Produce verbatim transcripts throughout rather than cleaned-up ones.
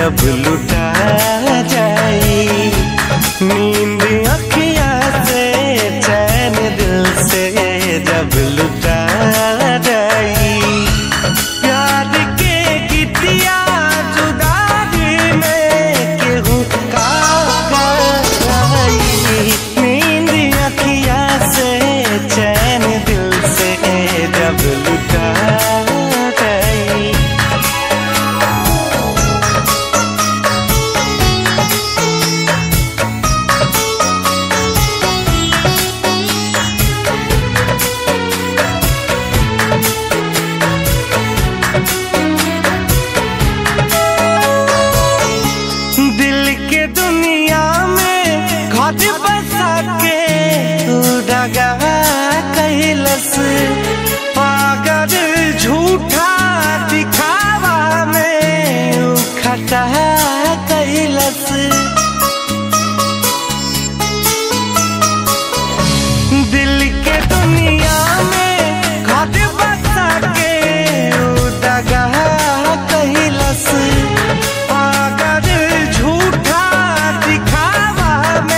जब लुटा जाई नींद अखिया से चैन दिल से जब लुटा जाई प्यार के गीतिया जुदाई में केहू का गाई नींद अखिया से चैन दिल से जब लुटा जाई। बसा के दगा कैलस पागल झूठा दिखावा में खटा कैलस दिल के दुनिया में घर बसा के दगा कैलस पागल झूठा दिखावा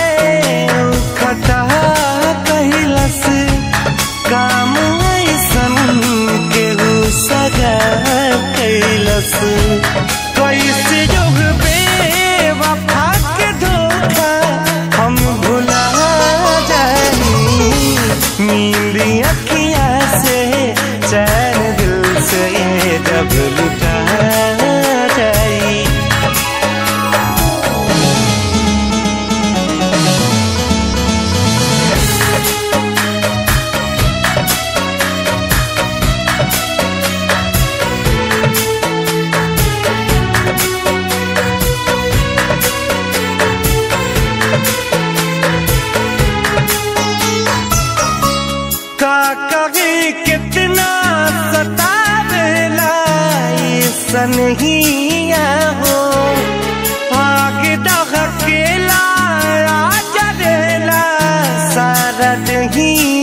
कैलस काम ऐसन केहू सजा कैलस कैसे योग बेवफा के धोखा हम भुला जानी नींद अखिया से चैन दिल से जब लुटा जाई। कितना सतावेला सनहिया हो आग दहकेला जरेला सारा दही